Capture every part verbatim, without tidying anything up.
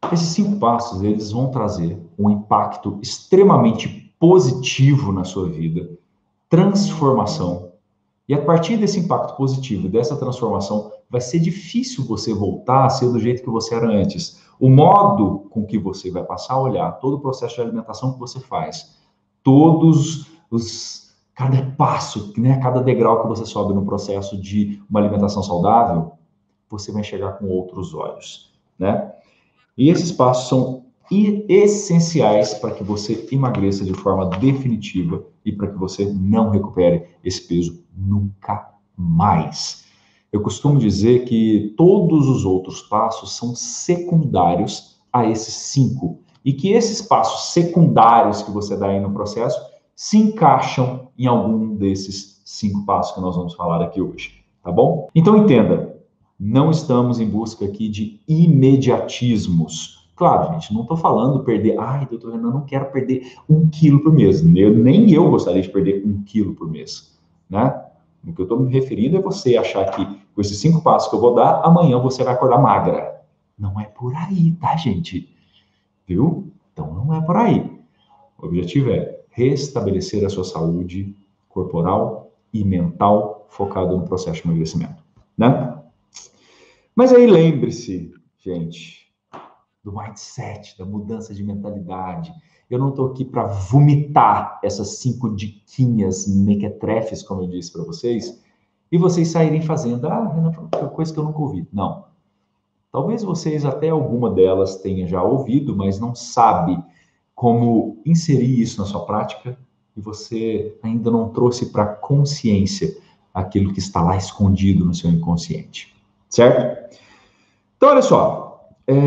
Esses cinco passos, eles vão trazer um impacto extremamente positivo na sua vida, transformação. E a partir desse impacto positivo, dessa transformação, vai ser difícil você voltar a ser do jeito que você era antes. O modo com que você vai passar a olhar todo o processo de alimentação que você faz, todos os, cada passo, né, cada degrau que você sobe no processo de uma alimentação saudável, você vai enxergar com outros olhos, né? E esses passos são essenciais para que você emagreça de forma definitiva e para que você não recupere esse peso nunca mais. Eu costumo dizer que todos os outros passos são secundários a esses cinco e que esses passos secundários que você dá aí no processo se encaixam em algum desses cinco passos que nós vamos falar aqui hoje, tá bom? Então entenda, não estamos em busca aqui de imediatismos. Claro, gente, não estou falando perder... Ai, doutor Renan, não quero perder um quilo por mês. Eu, nem eu gostaria de perder um quilo por mês, né? O que eu estou me referindo é você achar que com esses cinco passos que eu vou dar, amanhã você vai acordar magra. Não é por aí, tá, gente? Viu? Então, não é por aí. O objetivo é restabelecer a sua saúde corporal e mental focado no processo de emagrecimento, né? Mas aí lembre-se, gente, do mindset, da mudança de mentalidade. Eu não estou aqui para vomitar essas cinco diquinhas mequetrefes, como eu disse para vocês, e vocês saírem fazendo, ah, Renan, coisa que eu nunca ouvi. Não. Talvez vocês até alguma delas tenham já ouvido, mas não sabe como inserir isso na sua prática e você ainda não trouxe para consciência aquilo que está lá escondido no seu inconsciente, certo? Então, olha só,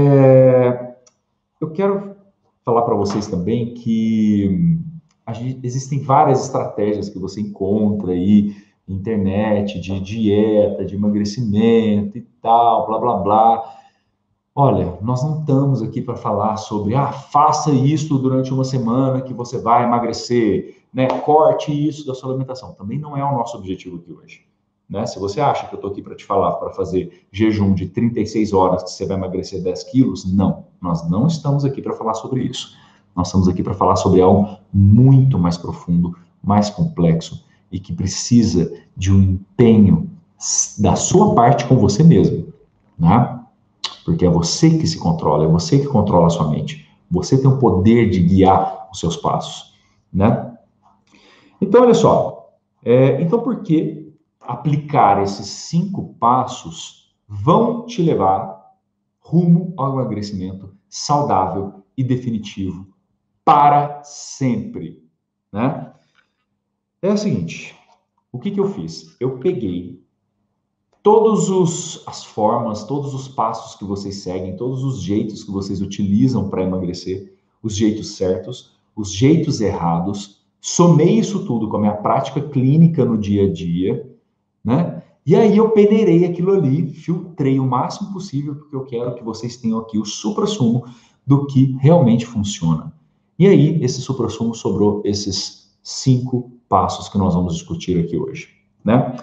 é... eu quero falar para vocês também que a gente, existem várias estratégias que você encontra aí na internet, de dieta, de emagrecimento e tal, blá, blá, blá. Olha, nós não estamos aqui para falar sobre, ah, faça isso durante uma semana que você vai emagrecer, né? Corte isso da sua alimentação. Também não é o nosso objetivo aqui hoje, né? Se você acha que eu estou aqui para te falar para fazer jejum de trinta e seis horas que você vai emagrecer dez quilos, não. Nós não estamos aqui para falar sobre isso. Nós estamos aqui para falar sobre algo muito mais profundo, mais complexo e que precisa de um empenho da sua parte com você mesmo, né? Porque é você que se controla, é você que controla a sua mente. Você tem o poder de guiar os seus passos, né? Então, olha só. É, então, por que aplicar esses cinco passos vão te levar rumo ao emagrecimento saudável e definitivo para sempre, né? É o seguinte, o que que eu fiz? Eu peguei todas as formas, todos os passos que vocês seguem, todos os jeitos que vocês utilizam para emagrecer, os jeitos certos, os jeitos errados, somei isso tudo com a minha prática clínica no dia a dia, né? E aí eu peneirei aquilo ali, filtrei o máximo possível, porque eu quero que vocês tenham aqui o suprassumo do que realmente funciona. E aí, esse suprassumo sobrou esses cinco passos que nós vamos discutir aqui hoje, né?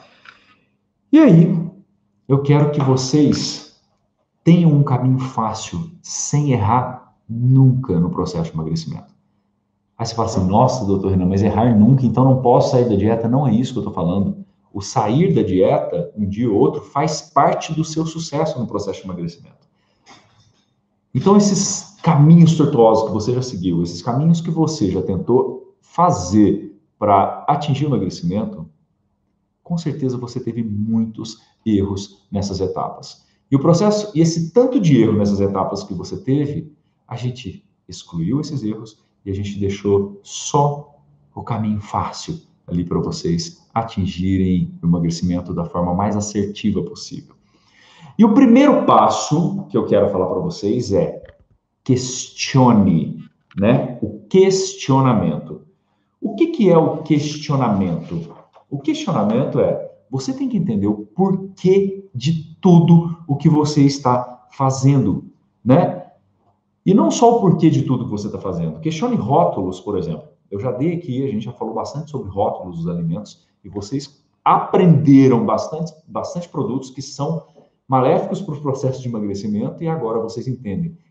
E aí, eu quero que vocês tenham um caminho fácil, sem errar nunca no processo de emagrecimento. Aí você fala assim, nossa, doutor Renan, mas errar nunca, então não posso sair da dieta. Não é isso que eu estou falando. O sair da dieta, um dia ou outro, faz parte do seu sucesso no processo de emagrecimento. Então, esses caminhos tortuosos que você já seguiu, esses caminhos que você já tentou fazer para atingir o emagrecimento, com certeza você teve muitos erros nessas etapas. E o processo, e esse tanto de erro nessas etapas que você teve, a gente excluiu esses erros e a gente deixou só o caminho fácil ali para vocês atingirem o emagrecimento da forma mais assertiva possível. E o primeiro passo que eu quero falar para vocês é questione, né? O questionamento. O que que é o questionamento? O questionamento é, você tem que entender o porquê de tudo o que você está fazendo, né? E não só o porquê de tudo que você está fazendo. Questione rótulos, por exemplo. Eu já dei aqui, a gente já falou bastante sobre rótulos dos alimentos e vocês aprenderam bastante, bastante produtos que são maléficos para o processo de emagrecimento e agora vocês entendem.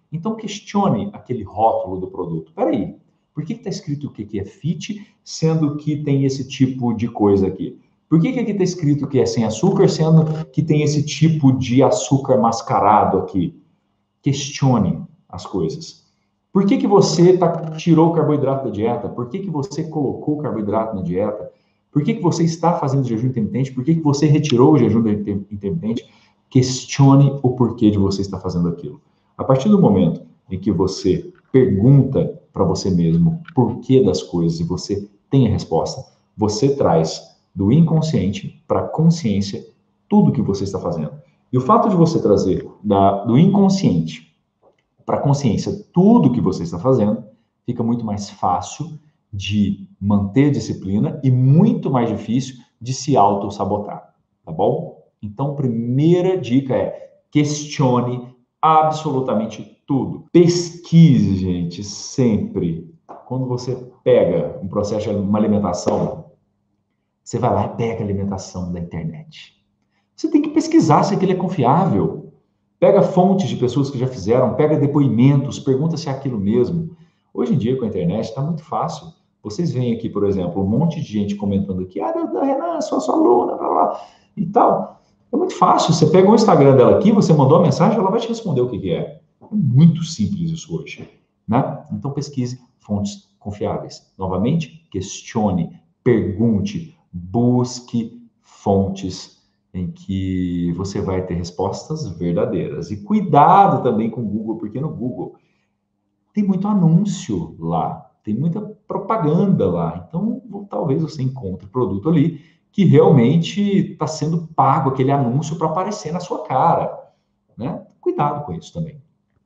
Então, questione aquele rótulo do produto. Peraí, por que está escrito o que, que é fit, sendo que tem esse tipo de coisa aqui? Por que, que aqui está escrito que é sem açúcar, sendo que tem esse tipo de açúcar mascarado aqui? Questione as coisas. Por que, que você tá, tirou o carboidrato da dieta? Por que, que você colocou o carboidrato na dieta? Por que, que você está fazendo jejum intermitente? Por que, que você retirou o jejum intermitente? Questione o porquê de você estar fazendo aquilo. A partir do momento em que você pergunta para você mesmo o porquê das coisas e você tem a resposta, você traz do inconsciente para a consciência tudo que você está fazendo. E o fato de você trazer da, do inconsciente para a consciência tudo que você está fazendo, fica muito mais fácil de manter disciplina e muito mais difícil de se auto-sabotar, tá bom? Então, primeira dica é questione absolutamente tudo. Pesquise, gente, sempre. Quando você pega um processo de uma alimentação, você vai lá e pega a alimentação da internet. Você tem que pesquisar se aquilo é confiável. Pega fontes de pessoas que já fizeram, pega depoimentos, pergunta se é aquilo mesmo. Hoje em dia, com a internet, está muito fácil. Vocês veem aqui, por exemplo, um monte de gente comentando aqui, ah, da Renan, sou sua aluna, blá, blá, e tal. É muito fácil. Você pega o Instagram dela aqui, você mandou a mensagem, ela vai te responder o que, que é. É muito simples isso hoje, né? Então, pesquise fontes confiáveis. Novamente, questione, pergunte, busque fontes em que você vai ter respostas verdadeiras. E cuidado também com o Google, porque no Google tem muito anúncio lá, tem muita propaganda lá. Então, talvez você encontre produto ali que realmente está sendo pago aquele anúncio para aparecer na sua cara, né? Cuidado com isso também.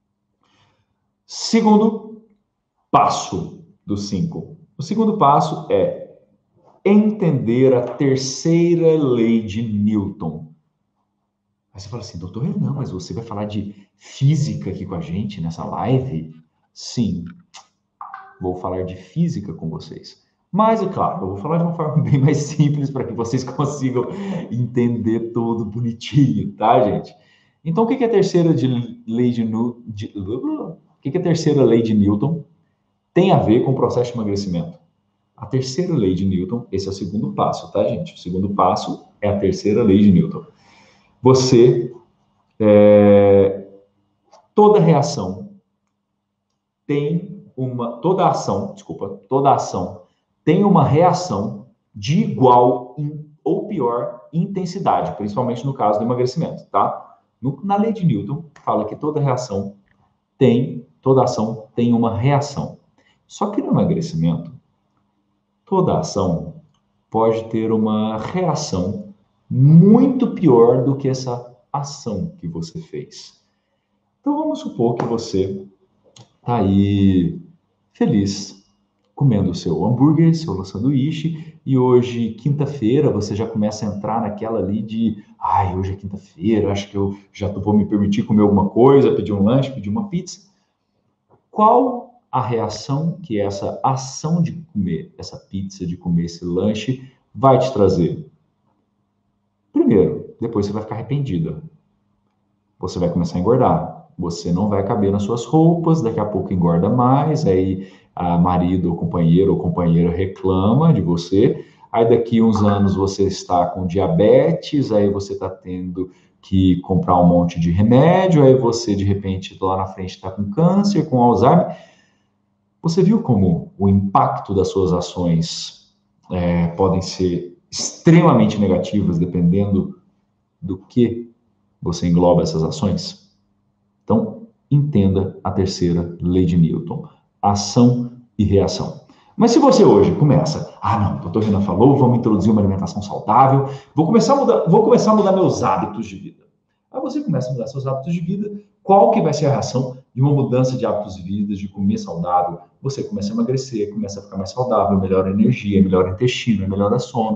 Segundo passo dos cinco. O segundo passo é entender a terceira lei de Newton. Aí você fala assim, doutor Renan, mas você vai falar de física aqui com a gente nessa live? Sim, vou falar de física com vocês. Mas, é claro, eu vou falar de uma forma bem mais simples para que vocês consigam entender tudo bonitinho, tá, gente? Então, o que é a terceira de lei de Newton? O que é a terceira lei de Newton tem a ver com o processo de emagrecimento? A terceira lei de Newton, esse é o segundo passo, tá, gente? O segundo passo é a terceira lei de Newton. Você, é, toda reação tem uma, toda ação, desculpa, toda ação tem uma reação de igual in, ou pior intensidade, principalmente no caso do emagrecimento, tá? No, na lei de Newton, fala que toda reação tem, toda ação tem uma reação. Só que no emagrecimento, toda ação pode ter uma reação muito pior do que essa ação que você fez. Então, vamos supor que você está aí feliz comendo o seu hambúrguer, seu sanduíche, e hoje, quinta-feira, você já começa a entrar naquela ali de ai, hoje é quinta-feira, acho que eu já vou me permitir comer alguma coisa, pedir um lanche, pedir uma pizza. Qual a reação que essa ação de comer essa pizza, de comer esse lanche, vai te trazer? Primeiro, depois você vai ficar arrependida. Você vai começar a engordar. Você não vai caber nas suas roupas, daqui a pouco engorda mais, aí a marido ou companheiro ou companheira reclama de você, aí daqui uns anos você está com diabetes, aí você está tendo que comprar um monte de remédio, aí você de repente lá na frente está com câncer, com Alzheimer. Você viu como o impacto das suas ações é, podem ser extremamente negativas dependendo do que você engloba essas ações? Então, entenda a terceira lei de Newton, ação e reação. Mas se você hoje começa, ah não, o doutor Renan falou, vamos introduzir uma alimentação saudável, vou começar a mudar, vou começar a mudar meus hábitos de vida. Aí você começa a mudar seus hábitos de vida, qual que vai ser a reação de uma mudança de hábitos de vida, de comer saudável? Você começa a emagrecer, começa a ficar mais saudável, melhora a energia, melhora o intestino, melhora o sono.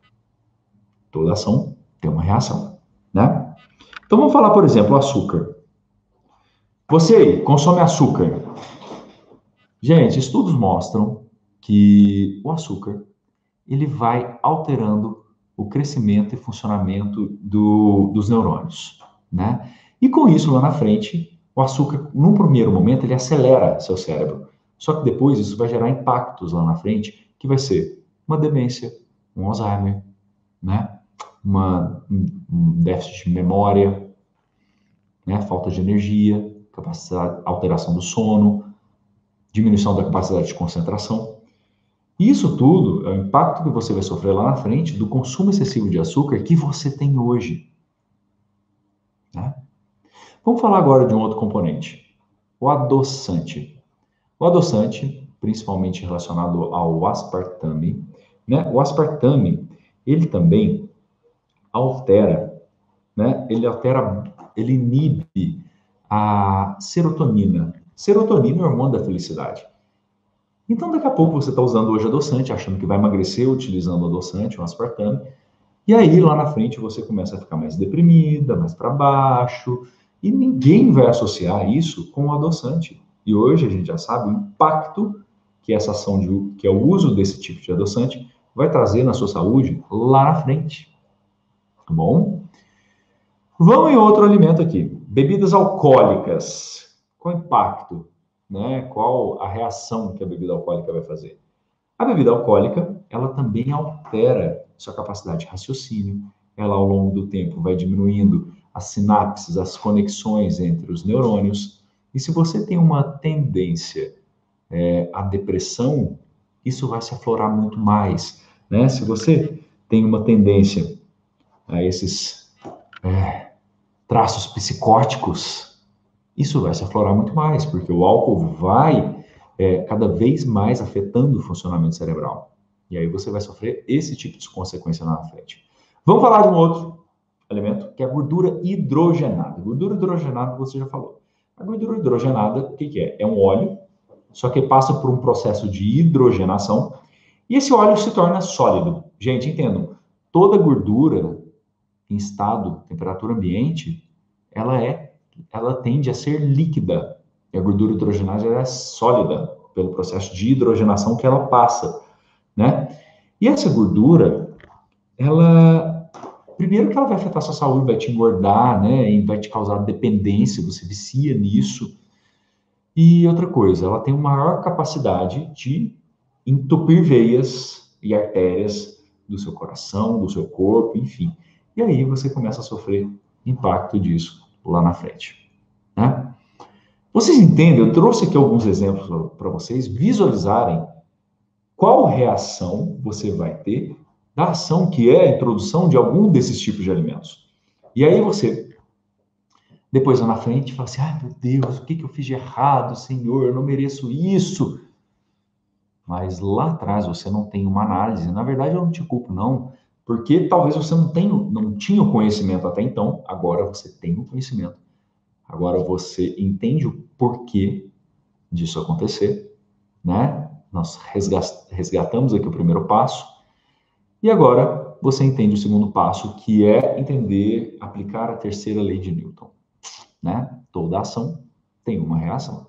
Toda ação tem uma reação, né? Então vamos falar, por exemplo, o açúcar. Você consome açúcar. Gente, estudos mostram que o açúcar ele vai alterando o crescimento e funcionamento do, dos neurônios, né? E com isso, lá na frente, O açúcar, num primeiro momento, ele acelera seu cérebro. Só que depois isso vai gerar impactos lá na frente, que vai ser uma demência, um Alzheimer, né? Uma, um, um déficit de memória, né? Falta de energia, capacidade, alteração do sono, diminuição da capacidade de concentração. Isso tudo é o impacto que você vai sofrer lá na frente do consumo excessivo de açúcar que você tem hoje. Né? Vamos falar agora de um outro componente, o adoçante. O adoçante, principalmente relacionado ao aspartame, né? O aspartame, ele também altera, né? Ele altera, ele inibe a serotonina. Serotonina é o hormônio da felicidade. Então, daqui a pouco você está usando hoje adoçante, achando que vai emagrecer utilizando adoçante, o aspartame, e aí lá na frente você começa a ficar mais deprimida, mais para baixo, e ninguém vai associar isso com o adoçante. E hoje a gente já sabe o impacto que essa ação de que é o uso desse tipo de adoçante vai trazer na sua saúde lá na frente. Tá bom? Vamos em outro alimento aqui. Bebidas alcoólicas. Qual o impacto? Né? Qual a reação que a bebida alcoólica vai fazer? A bebida alcoólica, ela também altera sua capacidade de raciocínio. Ela, ao longo do tempo, vai diminuindo as sinapses, as conexões entre os neurônios. E se você tem uma tendência é, à depressão, isso vai se aflorar muito mais. Né? Se você tem uma tendência a esses é, traços psicóticos, isso vai se aflorar muito mais, porque o álcool vai é, cada vez mais afetando o funcionamento cerebral. E aí você vai sofrer esse tipo de consequência na frente. Vamos falar de um outro elemento, que é a gordura hidrogenada. Gordura hidrogenada, você já falou. A gordura hidrogenada, o que, que é? É um óleo, só que passa por um processo de hidrogenação, e esse óleo se torna sólido. Gente, entendam, toda gordura em estado, temperatura ambiente, ela é, ela tende a ser líquida. E a gordura hidrogenada é sólida, pelo processo de hidrogenação que ela passa, né? E essa gordura, ela, primeiro que ela vai afetar a sua saúde, vai te engordar, né? E vai te causar dependência, você vicia nisso. E outra coisa, ela tem uma maior capacidade de entupir veias e artérias do seu coração, do seu corpo, enfim. E aí você começa a sofrer impacto disso lá na frente, né? Vocês entendem? Eu trouxe aqui alguns exemplos para vocês visualizarem qual reação você vai ter da ação que é a introdução de algum desses tipos de alimentos. E aí você, depois lá na frente, fala assim, ai meu Deus, o que, que eu fiz de errado, Senhor, eu não mereço isso. Mas lá atrás você não tem uma análise. Na verdade, eu não te culpo, não, porque talvez você não tenha, não tinha o conhecimento até então, agora você tem o conhecimento. Agora você entende o porquê disso acontecer, né? Nós resgatamos aqui o primeiro passo, e agora você entende o segundo passo, que é entender, aplicar a terceira lei de Newton, né? Toda ação tem uma reação.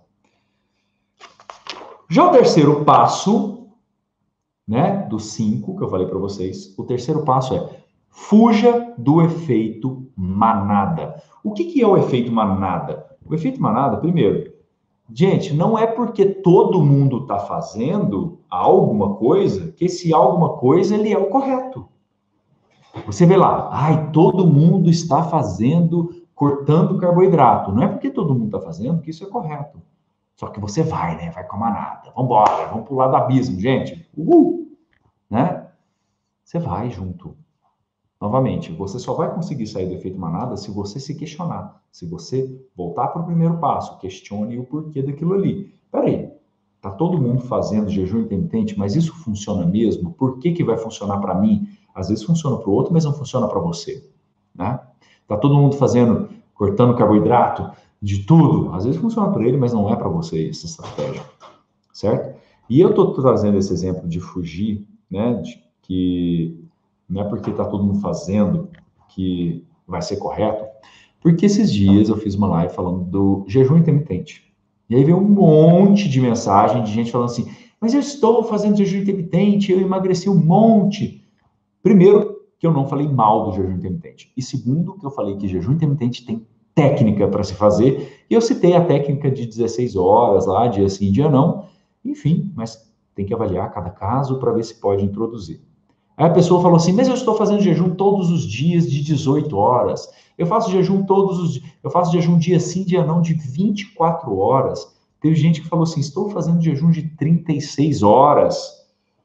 Já o terceiro passo, né, dos cinco que eu falei para vocês, o terceiro passo é fuja do efeito manada. O que, que é o efeito manada? O efeito manada, primeiro, gente, não é porque todo mundo está fazendo alguma coisa que esse alguma coisa ele é o correto. Você vê lá, ai, todo mundo está fazendo, cortando carboidrato. Não é porque todo mundo está fazendo que isso é correto. Só que você vai, né? Vai com a manada. Vamos embora, vamos pular do abismo, gente. Uhul! Né? Você vai junto. Novamente, você só vai conseguir sair do efeito manada se você se questionar. Se você voltar para o primeiro passo, questione o porquê daquilo ali. Peraí, tá todo mundo fazendo jejum intermitente, mas isso funciona mesmo? Por que que vai funcionar para mim? Às vezes funciona para o outro, mas não funciona para você. Né? Tá todo mundo fazendo, cortando carboidrato, de tudo. Às vezes funciona para ele, mas não é para você essa estratégia. Certo? E eu estou trazendo esse exemplo de fugir, né? De que não é porque está todo mundo fazendo que vai ser correto, porque esses dias eu fiz uma live falando do jejum intermitente. E aí veio um monte de mensagem de gente falando assim, mas eu estou fazendo jejum intermitente, eu emagreci um monte. Primeiro, que eu não falei mal do jejum intermitente. E segundo, que eu falei que jejum intermitente tem técnica para se fazer, e eu citei a técnica de dezesseis horas lá, dia sim, dia não, enfim, mas tem que avaliar cada caso para ver se pode introduzir. Aí a pessoa falou assim, mas eu estou fazendo jejum todos os dias de dezoito horas, eu faço jejum todos os dias, eu faço jejum dia sim, dia não, de vinte e quatro horas. Teve gente que falou assim, estou fazendo jejum de trinta e seis horas,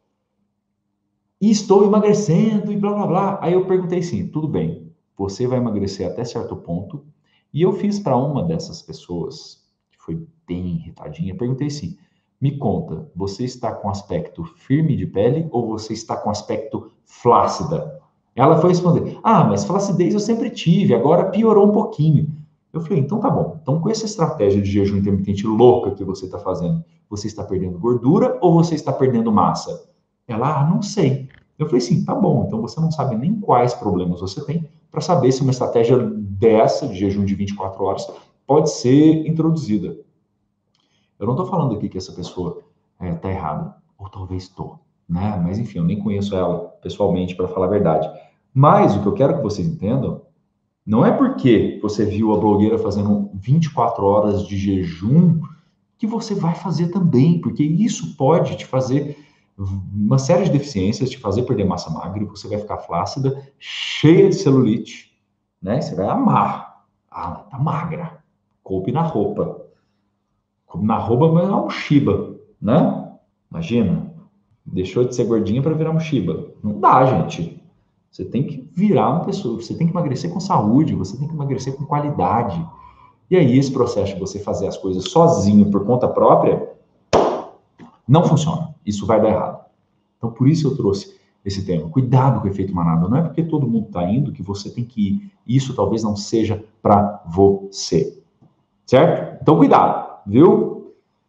e estou emagrecendo, e blá, blá, blá. Aí eu perguntei assim, tudo bem, você vai emagrecer até certo ponto, e eu fiz para uma dessas pessoas, que foi bem irritadinha, perguntei assim, me conta, você está com aspecto firme de pele ou você está com aspecto flácida? Ela foi responder, ah, mas flacidez eu sempre tive, agora piorou um pouquinho. Eu falei, então tá bom. Então com essa estratégia de jejum intermitente louca que você está fazendo, você está perdendo gordura ou você está perdendo massa? Ela, ah, não sei. Eu falei, sim, tá bom. Então você não sabe nem quais problemas você tem para saber se uma estratégia dessa, de jejum de vinte e quatro horas, pode ser introduzida. Eu não estou falando aqui que essa pessoa está errada, ou talvez estou, né? Mas enfim, eu nem conheço ela pessoalmente, para falar a verdade. Mas o que eu quero que vocês entendam não é porque você viu a blogueira fazendo vinte e quatro horas de jejum que você vai fazer também, porque isso pode te fazer uma série de deficiências, te fazer perder massa magra, e você vai ficar flácida, cheia de celulite, né? Você vai amar. Ah, tá magra. Coube na roupa. Coube na roupa, mas é um Shiba, né? Imagina. Deixou de ser gordinha para virar um Shiba. Não dá, gente. Você tem que virar uma pessoa, você tem que emagrecer com saúde, você tem que emagrecer com qualidade. E aí, esse processo de você fazer as coisas sozinho, por conta própria, não funciona. Isso vai dar errado. Então, por isso eu trouxe esse tema. Cuidado com o efeito manada. Não é porque todo mundo está indo que você tem que ir. Isso talvez não seja para você. Certo? Então, cuidado, viu?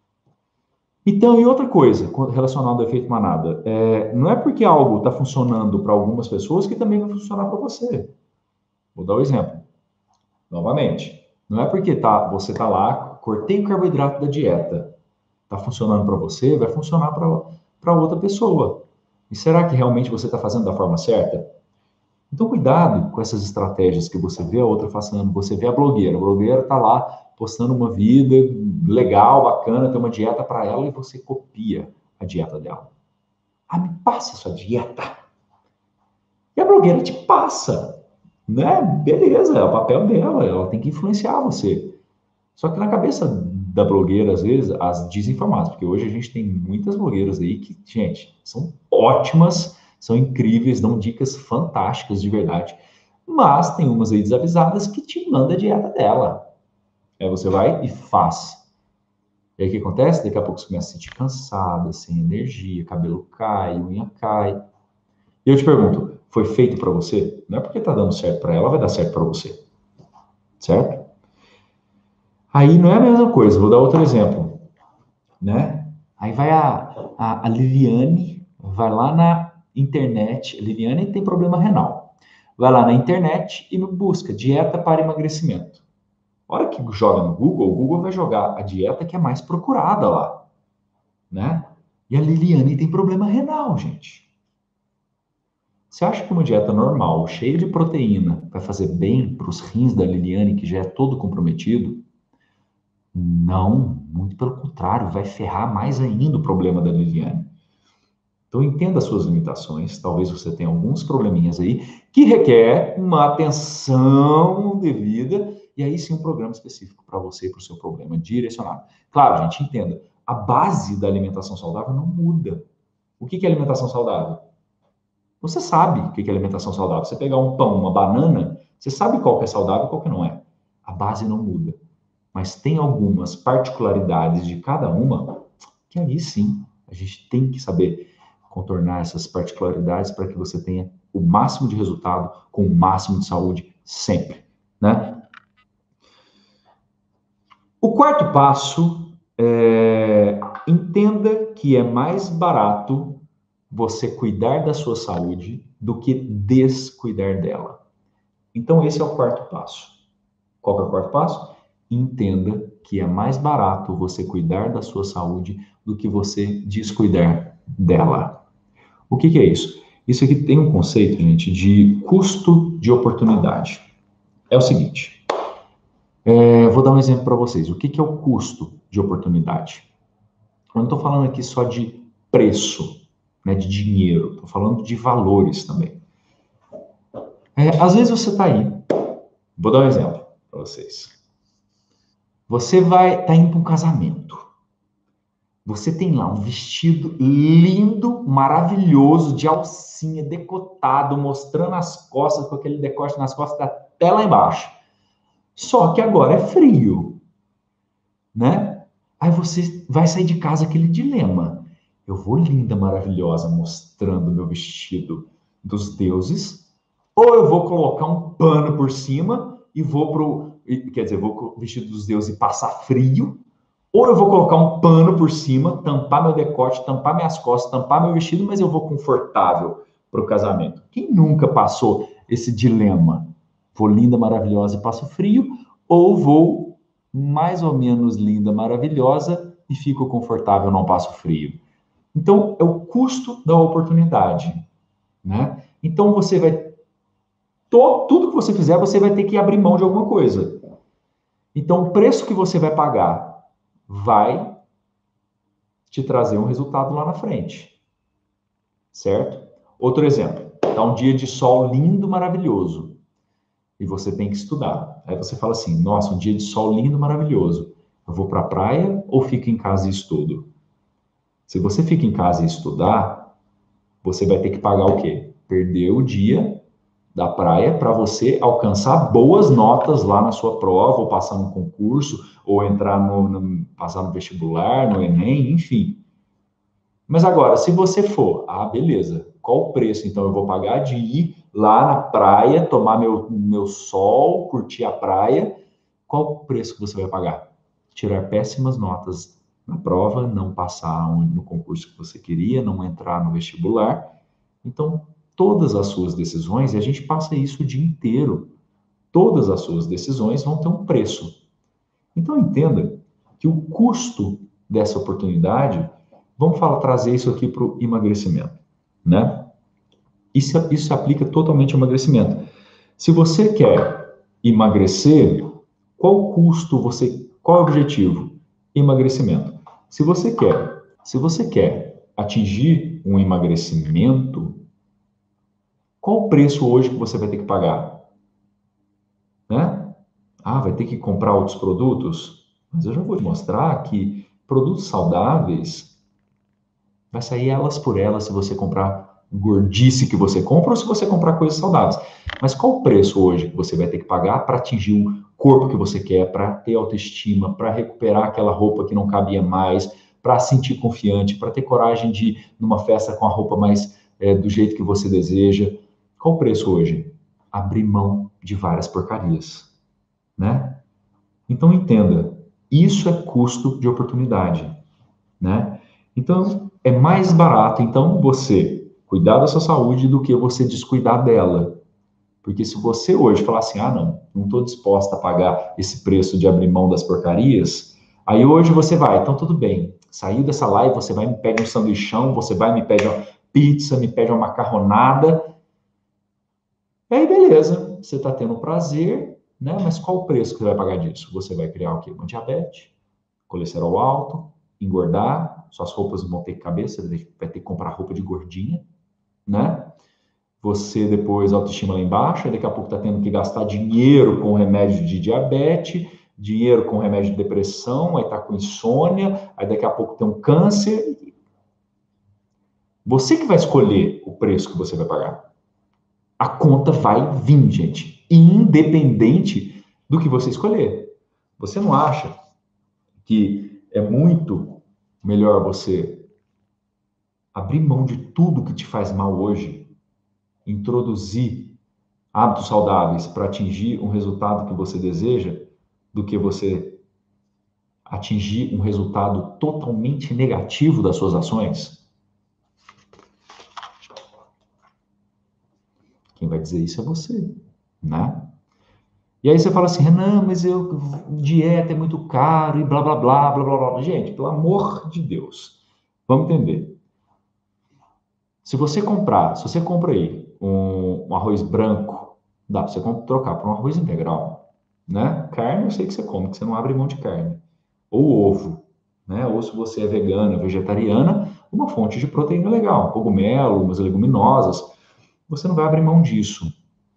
Então, e outra coisa relacionada ao efeito manada. É, não é porque algo está funcionando para algumas pessoas que também vai funcionar para você. Vou dar um exemplo. Novamente. Não é porque tá, você está lá, cortei o carboidrato da dieta. Está funcionando para você, vai funcionar para outra pessoa. E será que realmente você está fazendo da forma certa? Então, cuidado com essas estratégias que você vê a outra fazendo. Você vê a blogueira. A blogueira está lá postando uma vida legal, bacana, tem uma dieta para ela e você copia a dieta dela. Ah, me passa a sua dieta. E a blogueira te passa. Né? Beleza, é o papel dela. Ela tem que influenciar você. Só que na cabeça da blogueira, às vezes, as desinformadas, porque hoje a gente tem muitas blogueiras aí que, gente, são ótimas, são incríveis, dão dicas fantásticas de verdade, mas tem umas aí desavisadas que te mandam a dieta dela. Aí você vai e faz. E aí o que acontece? Daqui a pouco você começa a se sentir cansada, sem energia, cabelo cai, unha cai. E eu te pergunto, foi feito para você? Não é porque tá dando certo para ela, vai dar certo para você. Certo? Aí não é a mesma coisa, vou dar outro exemplo, né? Aí vai a, a, a Liliane, vai lá na internet, a Liliane tem problema renal, vai lá na internet e busca dieta para emagrecimento. A hora que joga no Google, o Google vai jogar a dieta que é mais procurada lá, né? E a Liliane tem problema renal, gente. Você acha que uma dieta normal, cheia de proteína, vai fazer bem para os rins da Liliane, que já é todo comprometido? Não, muito pelo contrário, vai ferrar mais ainda o problema da Liliane. Então, entenda as suas limitações. Talvez você tenha alguns probleminhas aí que requer uma atenção devida e aí sim um programa específico para você e para o seu problema direcionado. Claro, gente, entenda, a base da alimentação saudável não muda. O que é alimentação saudável? Você sabe o que é alimentação saudável. Você pegar um pão, uma banana, você sabe qual que é saudável e qual que não é. A base não muda. Mas tem algumas particularidades de cada uma que aí sim a gente tem que saber contornar essas particularidades para que você tenha o máximo de resultado com o máximo de saúde sempre, né? O quarto passo é entenda que é mais barato você cuidar da sua saúde do que descuidar dela. Então esse é o quarto passo. Qual que é o quarto passo? Entenda que é mais barato você cuidar da sua saúde do que você descuidar dela. O que, que é isso? Isso aqui tem um conceito, gente, de custo de oportunidade. É o seguinte, É, vou dar um exemplo para vocês. O que, que é o custo de oportunidade? Eu não estou falando aqui só de preço, né, de dinheiro, estou falando de valores também. É, às vezes você está aí, vou dar um exemplo para vocês. Você vai tá indo para um casamento. Você tem lá um vestido lindo, maravilhoso, de alcinha, decotado, mostrando as costas, com aquele decote nas costas até lá embaixo. Só que agora é frio, né? Aí você vai sair de casa aquele dilema. Eu vou linda, maravilhosa, mostrando meu vestido dos deuses, ou eu vou colocar um pano por cima e vou pro, quer dizer, vou com o vestido dos deuses e passar frio, ou eu vou colocar um pano por cima, tampar meu decote, tampar minhas costas, tampar meu vestido, mas eu vou confortável para o casamento. Quem nunca passou esse dilema? Vou linda, maravilhosa e passo frio, ou vou mais ou menos linda, maravilhosa e fico confortável, não passo frio. Então, é o custo da oportunidade, né? Então, você vai... To, tudo que você fizer, você vai ter que abrir mão de alguma coisa. Então, o preço que você vai pagar vai te trazer um resultado lá na frente, certo? Outro exemplo, tá um dia de sol lindo, maravilhoso, e você tem que estudar. Aí você fala assim, nossa, um dia de sol lindo, maravilhoso, eu vou para a praia ou fico em casa e estudo? Se você fica em casa e estudar, você vai ter que pagar o quê? Perder o dia da praia para você alcançar boas notas lá na sua prova, ou passar no concurso, ou entrar no, no passar no vestibular, no Enem, enfim. Mas agora, se você for, ah, beleza, qual o preço então eu vou pagar de ir lá na praia, tomar meu, meu sol, curtir a praia? Qual o preço que você vai pagar? Tirar péssimas notas na prova, não passar no concurso que você queria, não entrar no vestibular. Então, todas as suas decisões, e a gente passa isso o dia inteiro, todas as suas decisões vão ter um preço. Então, entenda que o custo dessa oportunidade, vamos falar, trazer isso aqui para o emagrecimento, né? Isso, isso se aplica totalmente ao emagrecimento. Se você quer emagrecer, qual custo você, qual é o objetivo? Emagrecimento. Se você quer, se você quer atingir um emagrecimento, qual o preço hoje que você vai ter que pagar? Né? Ah, vai ter que comprar outros produtos? Mas eu já vou te mostrar que produtos saudáveis vai sair elas por elas se você comprar gordice que você compra ou se você comprar coisas saudáveis. Mas qual o preço hoje que você vai ter que pagar para atingir o corpo que você quer, para ter autoestima, para recuperar aquela roupa que não cabia mais, para sentir confiante, para ter coragem de ir numa festa com a roupa mais é, do jeito que você deseja? Qual o preço hoje? Abrir mão de várias porcarias, né? Então entenda, isso é custo de oportunidade, né? Então é mais barato então você cuidar da sua saúde do que você descuidar dela. Porque se você hoje falar assim, ah, não, não estou disposta a pagar esse preço de abrir mão das porcarias, aí hoje você vai, então tudo bem, saiu dessa live, você vai me pede um sanduichão, você vai me pede uma pizza, me pede uma macarronada, e aí beleza, você está tendo prazer, né? Mas qual o preço que você vai pagar disso? Você vai criar o quê? Uma diabetes, colesterol alto, engordar, suas roupas não vão ter cabeça, você vai ter que comprar roupa de gordinha, né? Você depois autoestima lá embaixo, aí daqui a pouco está tendo que gastar dinheiro com remédio de diabetes, dinheiro com remédio de depressão, aí está com insônia, aí daqui a pouco tem um câncer. Você que vai escolher o preço que você vai pagar. A conta vai vir, gente, independente do que você escolher. Você não acha que é muito melhor você abrir mão de tudo que te faz mal hoje, introduzir hábitos saudáveis para atingir um resultado que você deseja, do que você atingir um resultado totalmente negativo das suas ações? Quem vai dizer isso é você, né? E aí você fala assim, Renan, mas eu, dieta é muito caro e blá, blá, blá, blá, blá, blá. Gente, pelo amor de Deus, vamos entender. Se você comprar, se você compra aí um, um arroz branco, dá para você trocar por um arroz integral. né? Carne eu sei que você come, que você não abre mão de carne. Ou ovo, né? Ou se você é vegana, vegetariana, uma fonte de proteína legal, cogumelo, umas leguminosas, você não vai abrir mão disso.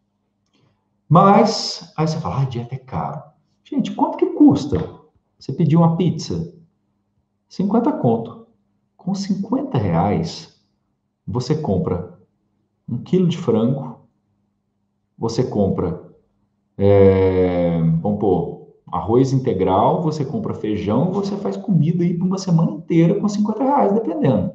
Mas, aí você fala, ah, dieta é caro. Gente, quanto que custa? Você pediu uma pizza? cinquenta conto. Com cinquenta reais, você compra um quilo de frango, você compra, é, vamos pôr, arroz integral, você compra feijão, você faz comida aí por uma semana inteira com cinquenta reais, dependendo.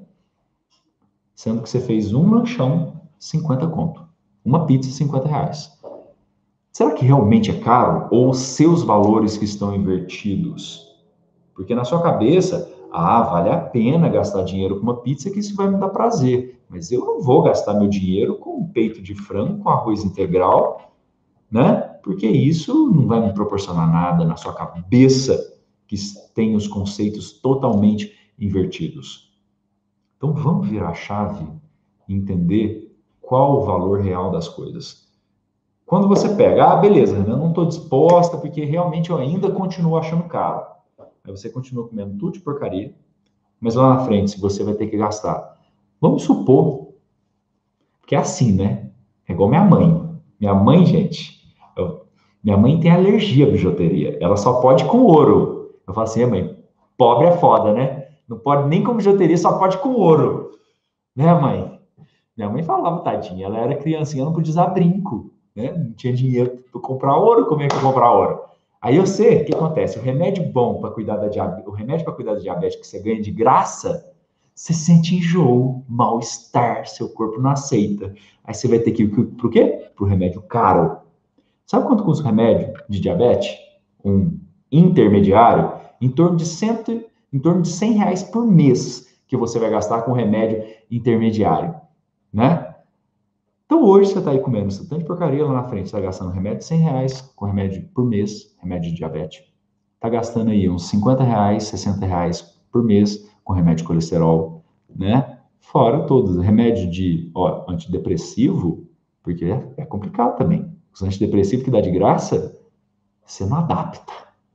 Sendo que você fez um lanchão, cinquenta conto. Uma pizza, cinquenta reais. Será que realmente é caro? Ou os seus valores que estão invertidos? Porque na sua cabeça, ah, vale a pena gastar dinheiro com uma pizza que isso vai me dar prazer. Mas eu não vou gastar meu dinheiro com um peito de frango, com arroz integral, né? Porque isso não vai me proporcionar nada na sua cabeça que tem os conceitos totalmente invertidos. Então vamos virar a chave e entender qual o valor real das coisas. Quando você pega, ah, beleza, eu não estou disposta porque realmente eu ainda continuo achando caro. Aí você continua comendo tudo de porcaria, mas lá na frente você vai ter que gastar. Vamos supor que é assim, né? É igual minha mãe. Minha mãe, gente, eu- minha mãe tem alergia à bijuteria. Ela só pode com ouro. Eu falo assim, mãe, pobre é foda, né? Não pode nem com bijuteria, só pode com ouro. Né, mãe? Minha mãe falava, tadinha, ela era criancinha, não podia usar brinco, né? Não tinha dinheiro para comprar ouro, como é que eu comprar ouro? Aí eu sei, o que acontece? O remédio bom para cuidar da diabetes, o remédio para cuidar da diabetes que você ganha de graça, você sente enjoo, mal-estar, seu corpo não aceita. Aí você vai ter que ir para o quê? Para o remédio caro. Sabe quanto custa o remédio de diabetes? Um intermediário? Em torno de cento, em torno de cem reais por mês que você vai gastar com remédio intermediário, né? Então hoje você está aí comendo esse tanto de porcaria lá na frente, está gastando remédio de cem reais com remédio por mês, remédio de diabetes. Está gastando aí uns cinquenta reais, sessenta reais por mês com remédio de colesterol, né? Fora todos, remédio de ó, antidepressivo, porque é, é complicado também. Os antidepressivos que dá de graça, você não adapta.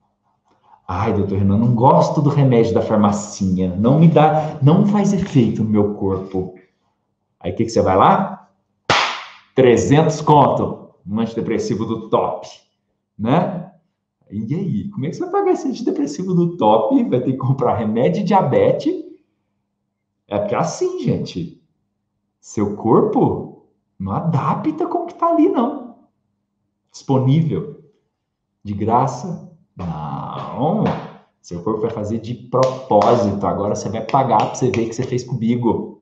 Ai, doutor Renan, não gosto do remédio da farmacinha, não me dá, não faz efeito no meu corpo. Aí o que, que você vai lá? trezentos conto, um antidepressivo do top, né? E aí, como é que você vai pagar esse antidepressivo do top? Vai ter que comprar remédio de diabetes? É porque é assim, gente, seu corpo não adapta com o que tá ali, não. Disponível, de graça, não. Seu corpo vai fazer de propósito. Agora você vai pagar para você ver o que você fez comigo.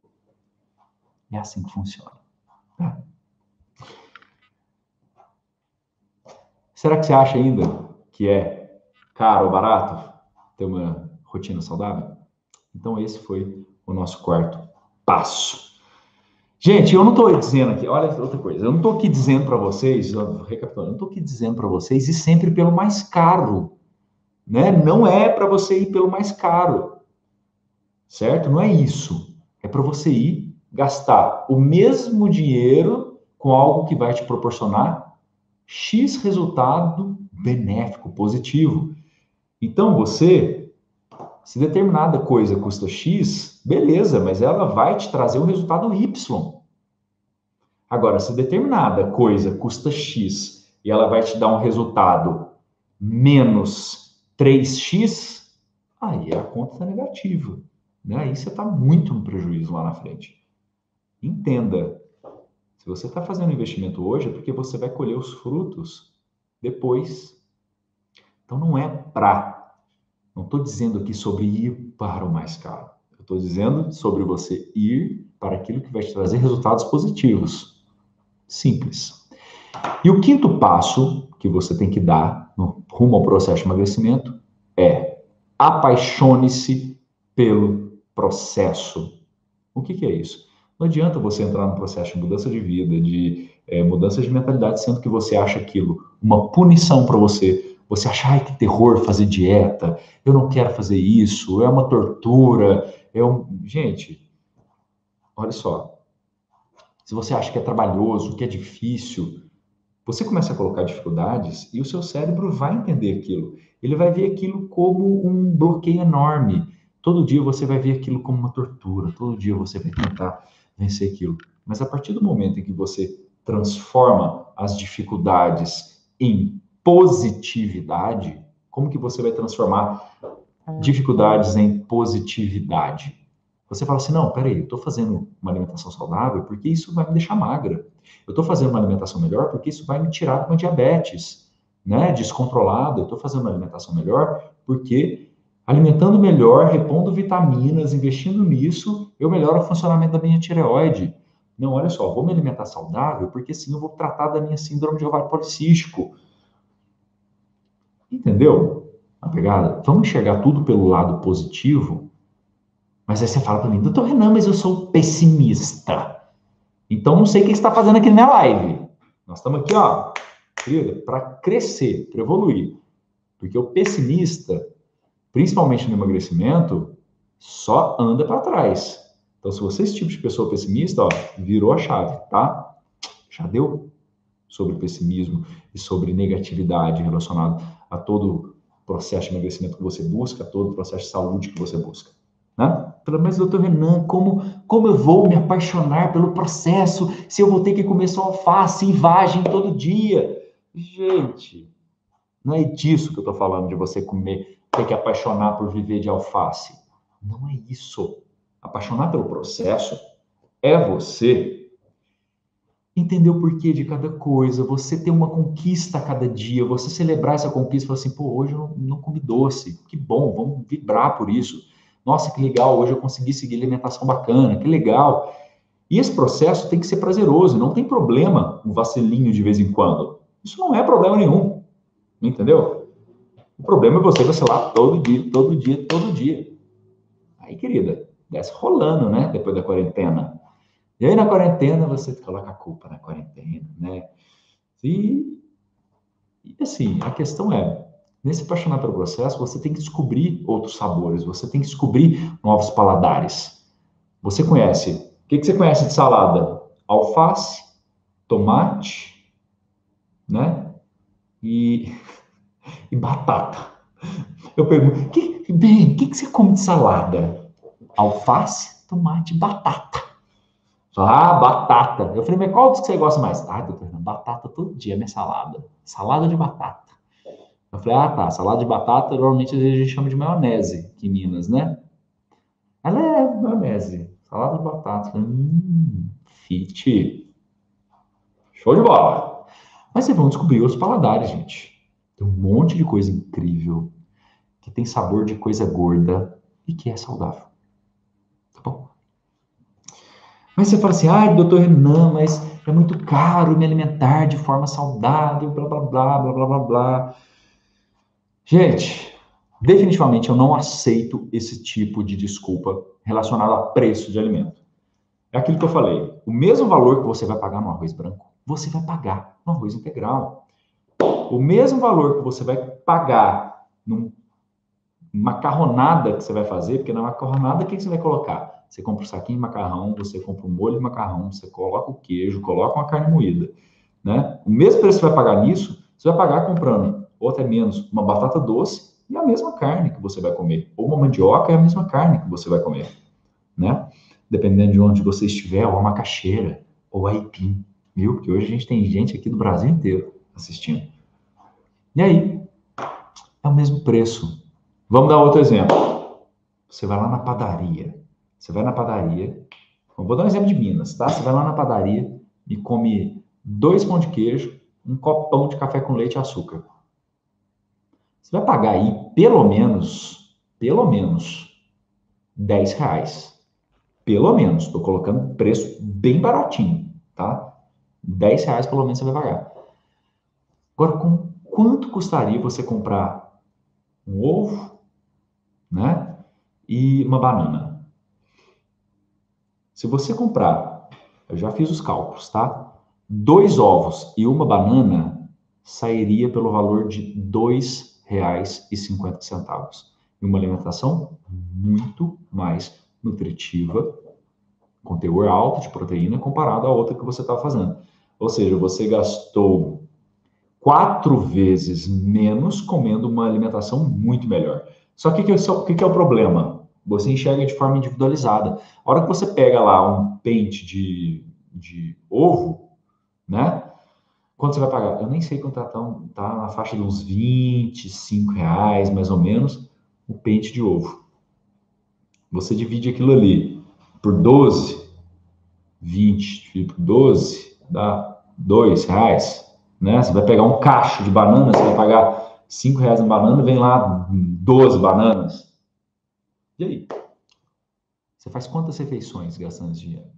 É assim que funciona. Tá? Será que você acha ainda que é caro ou barato ter uma rotina saudável? Então, esse foi o nosso quarto passo. Gente, eu não estou dizendo aqui, olha outra coisa, eu não estou aqui dizendo para vocês, recapitulando, eu não estou aqui dizendo para vocês ir sempre pelo mais caro, né? Não é para você ir pelo mais caro, certo? Não é isso. É para você ir gastar o mesmo dinheiro com algo que vai te proporcionar X resultado benéfico, positivo. Então, você, se determinada coisa custa X, beleza, mas ela vai te trazer um resultado Y. Agora, se determinada coisa custa X e ela vai te dar um resultado menos três x, aí a conta está negativa. Né? Aí você está muito no prejuízo lá na frente. Entenda, se você está fazendo investimento hoje é porque você vai colher os frutos depois. Então não é para. Não estou dizendo aqui sobre ir para o mais caro. Eu estou dizendo sobre você ir para aquilo que vai te trazer resultados positivos. Simples. E o quinto passo que você tem que dar no rumo ao processo de emagrecimento é apaixone-se pelo processo. O que, que é isso? Não adianta você entrar no processo de mudança de vida, de é, mudança de mentalidade, sendo que você acha aquilo uma punição para você. Você acha, ai, que terror fazer dieta, eu não quero fazer isso, é uma tortura. É um... Gente, olha só. Se você acha que é trabalhoso, que é difícil, você começa a colocar dificuldades e o seu cérebro vai entender aquilo. Ele vai ver aquilo como um bloqueio enorme. Todo dia você vai ver aquilo como uma tortura. Todo dia você vai tentar vencer aquilo. Mas a partir do momento em que você transforma as dificuldades em positividade, como que você vai transformar dificuldades em positividade? Você fala assim, não, peraí, eu estou fazendo uma alimentação saudável porque isso vai me deixar magra. Eu estou fazendo uma alimentação melhor porque isso vai me tirar de uma diabetes, né, descontrolada. Eu estou fazendo uma alimentação melhor porque alimentando melhor, repondo vitaminas, investindo nisso, eu melhoro o funcionamento da minha tireoide. Não, olha só, vou me alimentar saudável porque assim eu vou tratar da minha síndrome de ovário policístico. Entendeu a pegada? Vamos enxergar tudo pelo lado positivo. Mas aí você fala para mim, doutor Renan, mas eu sou pessimista. Então não sei o que você está fazendo aqui na minha live. Nós estamos aqui, ó, querida, para crescer, para evoluir. Porque o pessimista, principalmente no emagrecimento, só anda para trás. Então, se você é esse tipo de pessoa pessimista, ó, virou a chave, tá? Já deu sobre pessimismo e sobre negatividade relacionado a todo processo de emagrecimento que você busca, a todo processo de saúde que você busca. Né? Pelo menos, doutor Renan, como, como eu vou me apaixonar pelo processo se eu vou ter que comer só alface e vagem todo dia? Gente, não é disso que eu estou falando, de você comer, ter que apaixonar por viver de alface. Não é isso. Apaixonar pelo processo é você entender o porquê de cada coisa, você ter uma conquista a cada dia, você celebrar essa conquista e falar assim, pô, hoje eu não, não comi doce, que bom, vamos vibrar por isso. Nossa, que legal, hoje eu consegui seguir alimentação bacana, que legal. E esse processo tem que ser prazeroso, não tem problema um vacilinho de vez em quando. Isso não é problema nenhum, entendeu? O problema é você vacilar todo dia, todo dia, todo dia. Aí, querida, desce rolando, né, depois da quarentena. E aí, na quarentena, você coloca a culpa na quarentena, né? E, e assim, a questão é, nesse apaixonar pelo processo, você tem que descobrir outros sabores, você tem que descobrir novos paladares. Você conhece, o que, que você conhece de salada? Alface, tomate, né? E, e batata. Eu pergunto, que, bem, o que, que você come de salada? Alface, tomate, batata. Ah, batata. Eu falei, mas qual dos que você gosta mais? Ah, doutor, batata todo dia, minha salada. Salada de batata. Eu falei, ah, tá. Salada de batata, normalmente a gente chama de maionese aqui em Minas, né? Ela é maionese. Salada de batata. Hum, fit. Show de bola. Mas vocês vão descobrir os paladares, gente. Tem um monte de coisa incrível que tem sabor de coisa gorda e que é saudável. Tá bom? Mas você fala assim, ah, doutor Renan, mas é muito caro me alimentar de forma saudável, blá, blá, blá, blá, blá, blá, blá. Gente, definitivamente eu não aceito esse tipo de desculpa relacionada a preço de alimento. É aquilo que eu falei, o mesmo valor que você vai pagar no arroz branco, você vai pagar no arroz integral. O mesmo valor que você vai pagar numa macarronada que você vai fazer, porque na macarronada, o que você vai colocar? Você compra um saquinho de macarrão, você compra um molho de macarrão, você coloca o queijo, coloca uma carne moída, né? O mesmo preço que você vai pagar nisso, você vai pagar comprando, ou até menos, uma batata doce e a mesma carne que você vai comer. Ou uma mandioca é a mesma carne que você vai comer, né? Dependendo de onde você estiver, ou a macaxeira, ou a aipim, viu? Porque hoje a gente tem gente aqui do Brasil inteiro assistindo. E aí, é o mesmo preço. Vamos dar outro exemplo. Você vai lá na padaria. Você vai na padaria. Vou dar um exemplo de Minas, tá? Você vai lá na padaria e come dois pão de queijo, um copão de café com leite e açúcar. Você vai pagar aí pelo menos, pelo menos, dez reais. Pelo menos. Estou colocando preço bem baratinho, tá? dez reais pelo menos você vai pagar. Agora, com quanto custaria você comprar um ovo, né? E uma banana? Se você comprar, eu já fiz os cálculos, tá? Dois ovos e uma banana sairia pelo valor de dois reais e cinquenta centavos. E uma alimentação muito mais nutritiva, com teor alto de proteína, comparado à outra que você está fazendo. Ou seja, você gastou quatro vezes menos comendo uma alimentação muito melhor. Só que o que, que, que é o problema? Você enxerga de forma individualizada. A hora que você pega lá um pente de, de ovo, né? Quanto você vai pagar? Eu nem sei quanto tá, tá na faixa de uns vinte e cinco reais, mais ou menos, o pente de ovo. Você divide aquilo ali por doze, vinte por doze, dá dois reais, né? Você vai pegar um cacho de banana, você vai pagar cinco reais em banana, vem lá doze bananas. E aí? Você faz quantas refeições gastando esse dinheiro?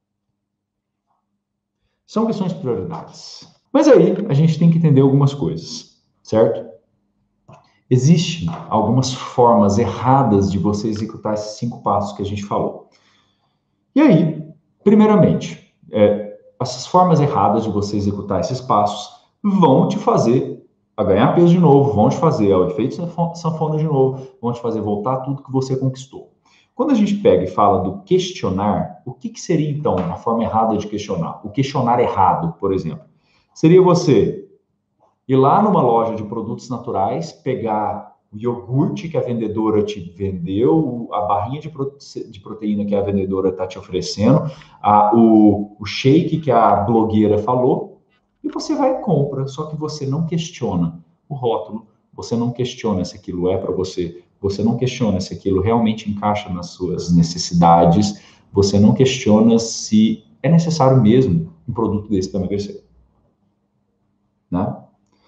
São questões de prioridades. Mas aí a gente tem que entender algumas coisas, certo? Existem algumas formas erradas de você executar esses cinco passos que a gente falou. E aí, primeiramente, é, essas formas erradas de você executar esses passos vão te fazer a ganhar peso de novo, vão te fazer ao efeito sanfona de novo, vão te fazer voltar tudo que você conquistou. Quando a gente pega e fala do questionar, o que, que seria, então, uma forma errada de questionar? O questionar errado, por exemplo. Seria você ir lá numa loja de produtos naturais, pegar o iogurte que a vendedora te vendeu, a barrinha de, prote... de proteína que a vendedora está te oferecendo, a, o, o shake que a blogueira falou, e você vai e compra, só que você não questiona o rótulo, você não questiona se aquilo é para você, você não questiona se aquilo realmente encaixa nas suas necessidades, você não questiona se é necessário mesmo um produto desse para emagrecer. Né?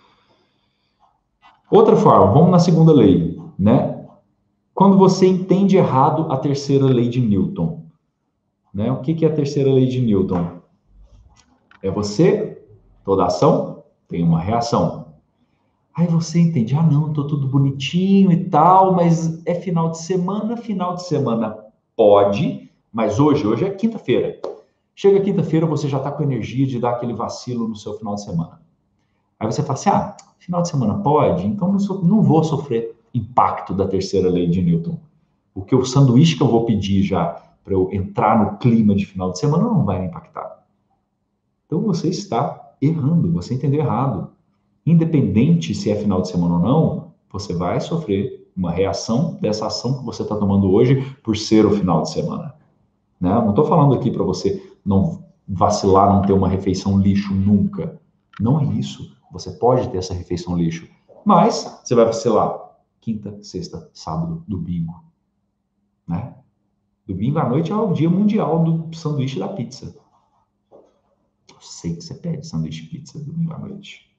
Outra forma, vamos na segunda lei, né? Quando você entende errado a terceira lei de Newton, né? O que, que é a terceira lei de Newton? É você, toda ação tem uma reação. Aí você entende, ah não, tô tudo bonitinho e tal, mas é final de semana, final de semana pode, mas hoje, hoje é quinta-feira. Chega quinta-feira, você já tá com energia de dar aquele vacilo no seu final de semana. Aí você fala assim, ah, final de semana pode? Então não, so, não vou sofrer impacto da terceira lei de Newton. O que o sanduíche que eu vou pedir já para eu entrar no clima de final de semana não vai me impactar. Então você está errando, você entendeu errado. Independente se é final de semana ou não, você vai sofrer uma reação dessa ação que você está tomando hoje por ser o final de semana. Né? Não estou falando aqui para você não vacilar, não ter uma refeição lixo nunca. Não é isso. Você pode ter essa refeição lixo. Mas você vai vacilar quinta, sexta, sábado, domingo. Né? Domingo à noite é o dia mundial do sanduíche e da pizza. Eu sei que você pede sanduíche e pizza domingo à noite.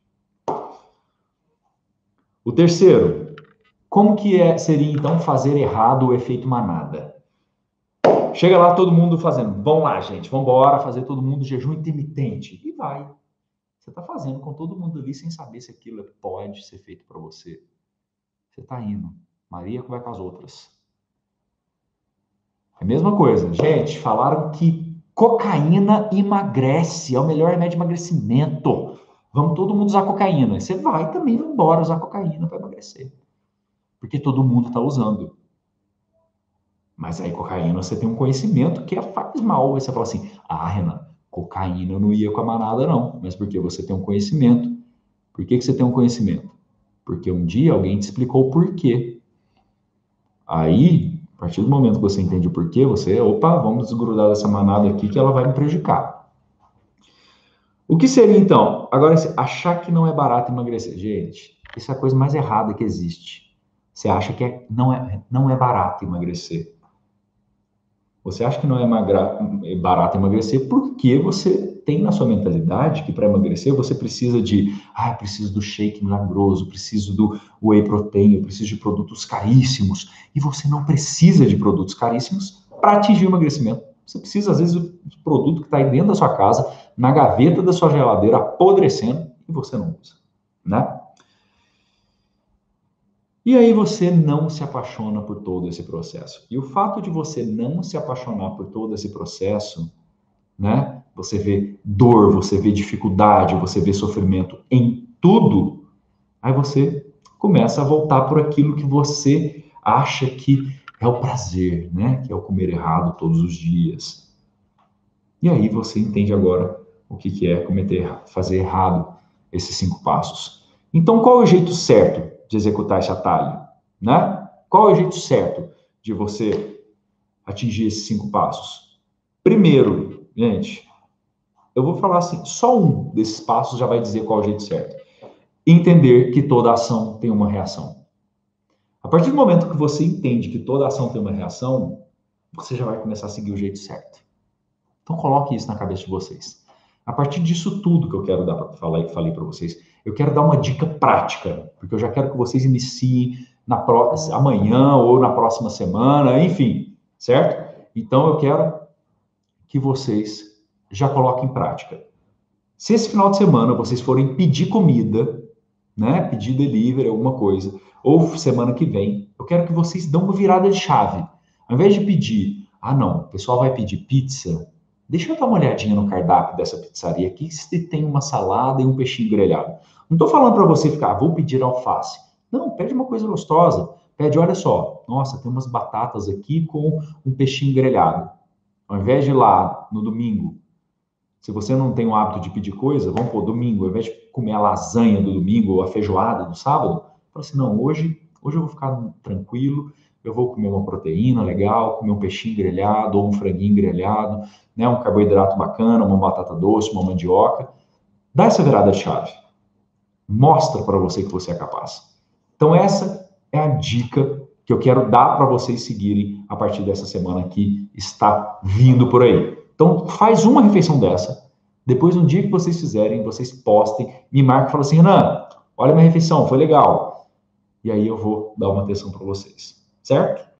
O terceiro, como que é, seria então fazer errado o efeito manada? Chega lá todo mundo fazendo, vamos lá gente, vamos embora fazer todo mundo jejum intermitente. E vai. Você está fazendo com todo mundo ali sem saber se aquilo pode ser feito para você. Você está indo. Maria vai com as outras. É a mesma coisa. Gente, falaram que cocaína emagrece, é o melhor remédio de emagrecimento. Vamos todo mundo usar cocaína. Você vai também embora usar cocaína para emagrecer. Porque todo mundo está usando. Mas aí cocaína você tem um conhecimento que faz mal. Aí você fala assim, ah, Renan, cocaína eu não ia com a manada não. Mas porque você tem um conhecimento. Por que, que você tem um conhecimento? Porque um dia alguém te explicou o porquê. Aí, a partir do momento que você entende o porquê, você, opa, vamos desgrudar dessa manada aqui que ela vai me prejudicar. O que seria, então? Agora, achar que não é barato emagrecer. Gente, isso é a coisa mais errada que existe. Você acha que é, não, é, não é barato emagrecer. Você acha que não é, magra, é barato emagrecer porque você tem na sua mentalidade que para emagrecer você precisa de, ah, preciso do shake milagroso, preciso do whey protein, eu preciso de produtos caríssimos. E você não precisa de produtos caríssimos para atingir o emagrecimento. Você precisa, às vezes, do produto que está aí dentro da sua casa, na gaveta da sua geladeira, apodrecendo, e você não usa, né? E aí você não se apaixona por todo esse processo. E o fato de você não se apaixonar por todo esse processo, né? Você vê dor, você vê dificuldade, você vê sofrimento em tudo, aí você começa a voltar por aquilo que você acha que é o prazer, né? Que é o comer errado todos os dias. E aí você entende agora o que, que é cometer, fazer errado esses cinco passos. Então, qual é o jeito certo de executar esse atalho, né? Qual é o jeito certo de você atingir esses cinco passos? Primeiro, gente, eu vou falar assim, só um desses passos já vai dizer qual é o jeito certo. Entender que toda ação tem uma reação. A partir do momento que você entende que toda ação tem uma reação, você já vai começar a seguir o jeito certo. Então coloque isso na cabeça de vocês. A partir disso tudo que eu quero dar para falar e falei para vocês, eu quero dar uma dica prática, porque eu já quero que vocês iniciem na pró- amanhã ou na próxima semana, enfim, certo? Então eu quero que vocês já coloquem em prática. Se esse final de semana vocês forem pedir comida, né, pedir delivery, alguma coisa, ou semana que vem, eu quero que vocês dão uma virada de chave. Ao invés de pedir, ah não, o pessoal vai pedir pizza, deixa eu dar uma olhadinha no cardápio dessa pizzaria aqui, se tem uma salada e um peixinho grelhado. Não estou falando para você ficar, ah, vou pedir alface. Não, pede uma coisa gostosa. Pede, olha só, nossa, tem umas batatas aqui com um peixinho grelhado. Ao invés de ir lá no domingo, se você não tem o hábito de pedir coisa, vamos pôr domingo, ao invés de comer a lasanha do domingo ou a feijoada do sábado, fala assim, não, hoje, hoje eu vou ficar tranquilo, eu vou comer uma proteína legal, comer um peixinho grelhado ou um franguinho grelhado, né, um carboidrato bacana, uma batata doce, uma mandioca. Dá essa virada de chave. Mostra para você que você é capaz. Então essa é a dica que eu quero dar para vocês seguirem a partir dessa semana que está vindo por aí. Então, faz uma refeição dessa. Depois, no dia que vocês fizerem, vocês postem, me marquem e falem assim, Renan, olha minha refeição, foi legal. E aí eu vou dar uma atenção para vocês, certo?